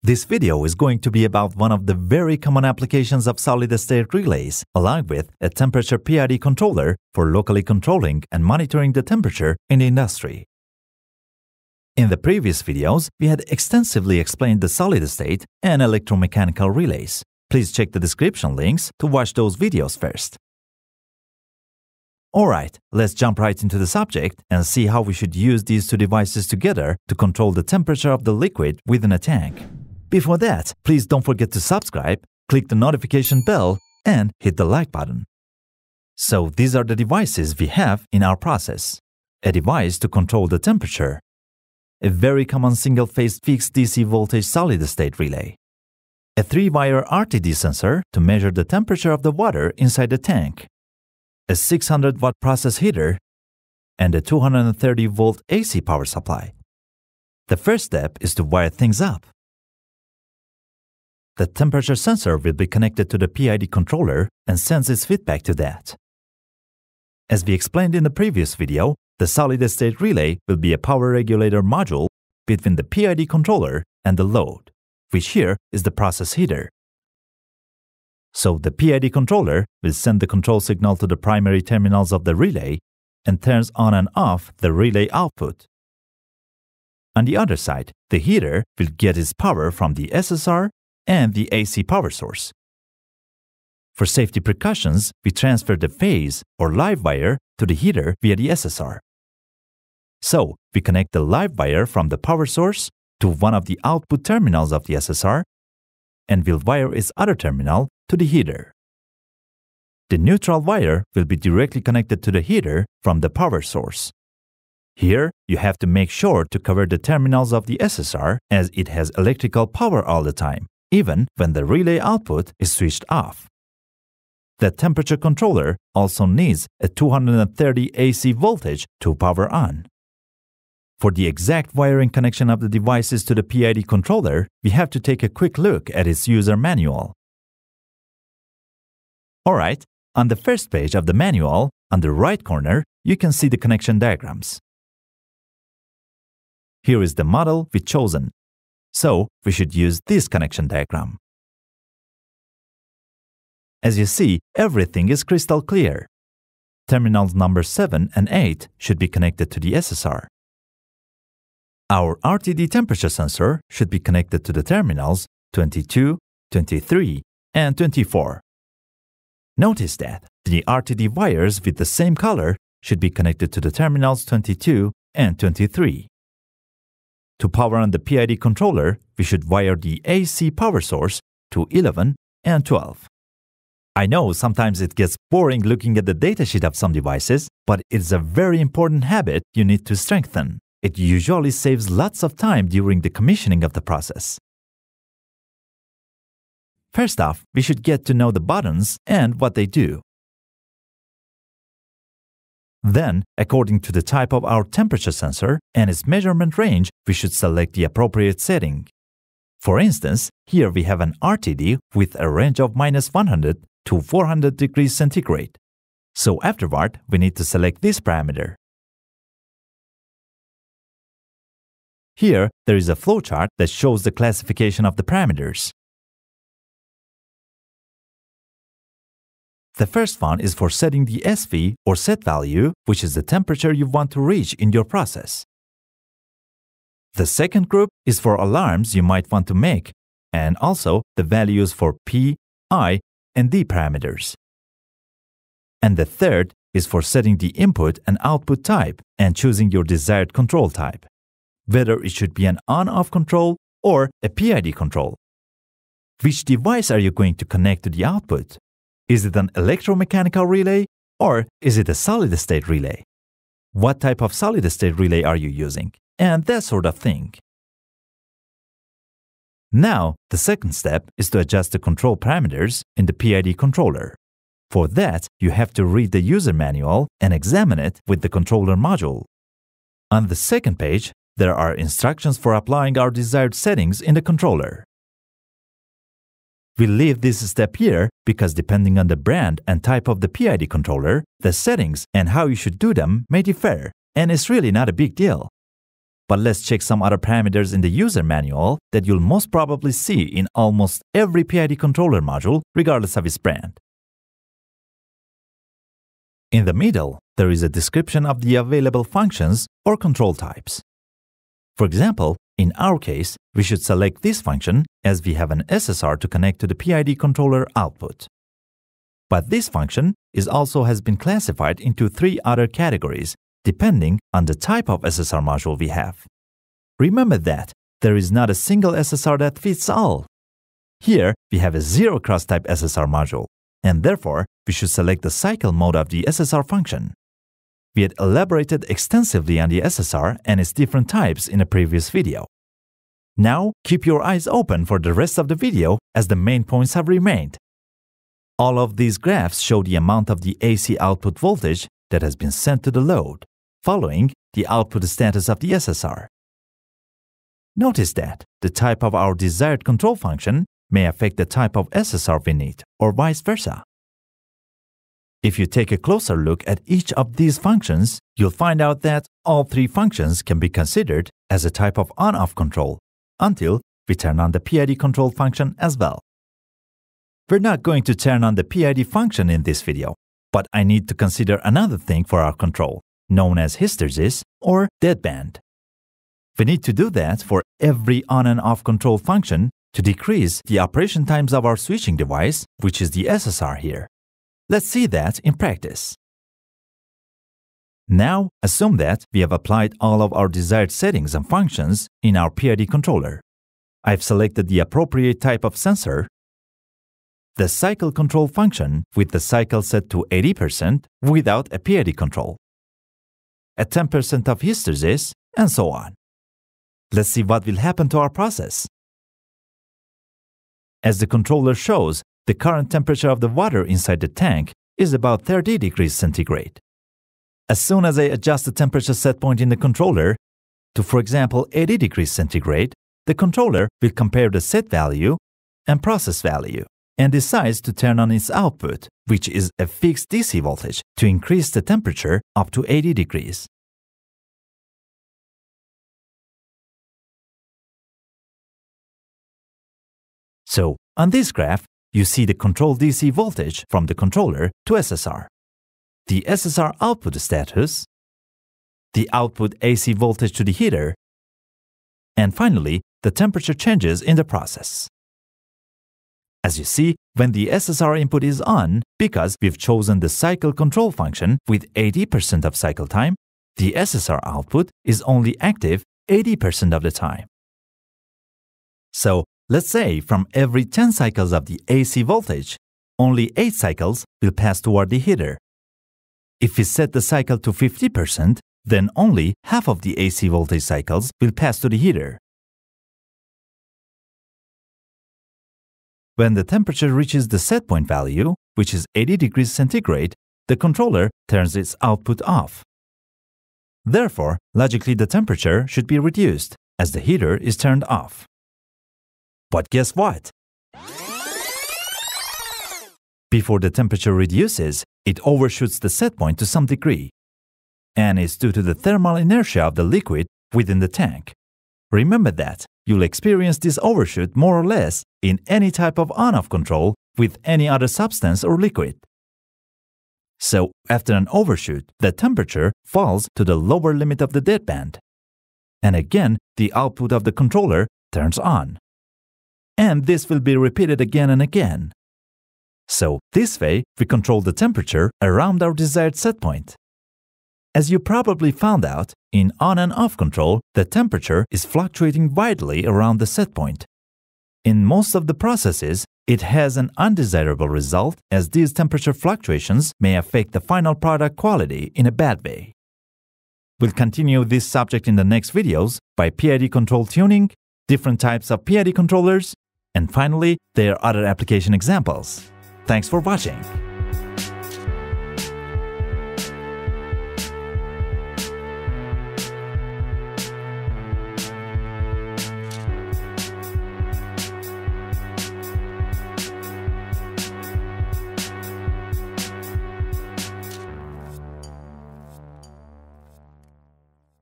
This video is going to be about one of the very common applications of solid-state relays, along with a temperature PID controller for locally controlling and monitoring the temperature in the industry. In the previous videos, we had extensively explained the solid-state and electromechanical relays. Please check the description links to watch those videos first. Alright, let's jump right into the subject and see how we should use these two devices together to control the temperature of the liquid within a tank. Before that, please don't forget to subscribe, click the notification bell, and hit the like button. So these are the devices we have in our process. A device to control the temperature. A very common single-phase fixed DC voltage solid-state relay. A 3-wire RTD sensor to measure the temperature of the water inside the tank. A 600-watt process heater, and a 230-volt AC power supply. The first step is to wire things up. The temperature sensor will be connected to the PID controller and sends its feedback to that. As we explained in the previous video, the solid-state relay will be a power regulator module between the PID controller and the load, which here is the process heater. So the PID controller will send the control signal to the primary terminals of the relay and turns on and off the relay output. On the other side, the heater will get its power from the SSR and the AC power source. For safety precautions, we transfer the phase or live wire to the heater via the SSR. So, we connect the live wire from the power source to one of the output terminals of the SSR and will wire its other terminal to the heater. The neutral wire will be directly connected to the heater from the power source. Here, you have to make sure to cover the terminals of the SSR as it has electrical power all the time, even when the relay output is switched off. The temperature controller also needs a 230 AC voltage to power on. For the exact wiring connection of the devices to the PID controller, we have to take a quick look at its user manual. Alright, on the first page of the manual, on the right corner, you can see the connection diagrams. Here is the model we've chosen. So, we should use this connection diagram. As you see, everything is crystal clear. Terminals number 7 and 8 should be connected to the SSR. Our RTD temperature sensor should be connected to the terminals 22, 23, and 24. Notice that the RTD wires with the same color should be connected to the terminals 22 and 23. To power on the PID controller, we should wire the AC power source to 11 and 12. I know sometimes it gets boring looking at the datasheet of some devices, but it's a very important habit you need to strengthen. It usually saves lots of time during the commissioning of the process. First off, we should get to know the buttons and what they do. Then, according to the type of our temperature sensor and its measurement range, we should select the appropriate setting. For instance, here we have an RTD with a range of -100 to 400 degrees centigrade. So afterward, we need to select this parameter. Here, there is a flowchart that shows the classification of the parameters. The first one is for setting the SV or set value, which is the temperature you want to reach in your process. The second group is for alarms you might want to make, and also the values for P, I, and D parameters. And the third is for setting the input and output type and choosing your desired control type, whether it should be an on-off control or a PID control. Which device are you going to connect to the output? Is it an electromechanical relay or is it a solid-state relay? What type of solid-state relay are you using? And that sort of thing. Now, the second step is to adjust the control parameters in the PID controller. For that, you have to read the user manual and examine it with the controller module. On the second page, there are instructions for applying our desired settings in the controller. We leave this step here because depending on the brand and type of the PID controller, the settings and how you should do them may differ, and it's really not a big deal. but let's check some other parameters in the user manual that you'll most probably see in almost every PID controller module, regardless of its brand. In the middle, there is a description of the available functions or control types. For example, in our case, we should select this function as we have an SSR to connect to the PID controller output. But this function also has been classified into 3 other categories depending on the type of SSR module we have. Remember that there is not a single SSR that fits all. Here, we have a zero-cross type SSR module, and therefore, we should select the cycle mode of the SSR function. We had elaborated extensively on the SSR and its different types in a previous video. Now, keep your eyes open for the rest of the video as the main points have remained. All of these graphs show the amount of the AC output voltage that has been sent to the load, following the output status of the SSR. Notice that the type of our desired control function may affect the type of SSR we need, or vice versa. If you take a closer look at each of these functions, you'll find out that all 3 functions can be considered as a type of on-off control until we turn on the PID control function as well. We're not going to turn on the PID function in this video, but I need to consider another thing for our control, known as hysteresis or deadband. We need to do that for every on and off control function to decrease the operation times of our switching device, which is the SSR here. Let's see that in practice. Now, assume that we have applied all of our desired settings and functions in our PID controller. I've selected the appropriate type of sensor, the cycle control function with the cycle set to 80% without a PID control, at 10% of hysteresis, and so on. Let's see what will happen to our process. As the controller shows, the current temperature of the water inside the tank is about 30 degrees centigrade. As soon as I adjust the temperature set point in the controller to, for example, 80 degrees centigrade, the controller will compare the set value and process value and decides to turn on its output, which is a fixed DC voltage, to increase the temperature up to 80 degrees. So, on this graph, you see the control DC voltage from the controller to SSR, the SSR output status, the output AC voltage to the heater, and finally, the temperature changes in the process. As you see, when the SSR input is on, because we've chosen the cycle control function with 80% of cycle time, the SSR output is only active 80% of the time. So, let's say from every 10 cycles of the AC voltage, only 8 cycles will pass toward the heater. If we set the cycle to 50%, then only half of the AC voltage cycles will pass to the heater. When the temperature reaches the set point value, which is 80 degrees centigrade, the controller turns its output off. Therefore, logically the temperature should be reduced as the heater is turned off. But guess what? Before the temperature reduces, it overshoots the set point to some degree, and it's due to the thermal inertia of the liquid within the tank. Remember that you'll experience this overshoot more or less in any type of on-off control with any other substance or liquid. So, after an overshoot, the temperature falls to the lower limit of the deadband. And again, the output of the controller turns on. And this will be repeated again and again. So, this way, we control the temperature around our desired set point. As you probably found out, in on and off control, the temperature is fluctuating widely around the set point. In most of the processes, it has an undesirable result as these temperature fluctuations may affect the final product quality in a bad way. We'll continue this subject in the next videos by PID control tuning, different types of PID controllers, and finally, their other application examples. Thanks for watching.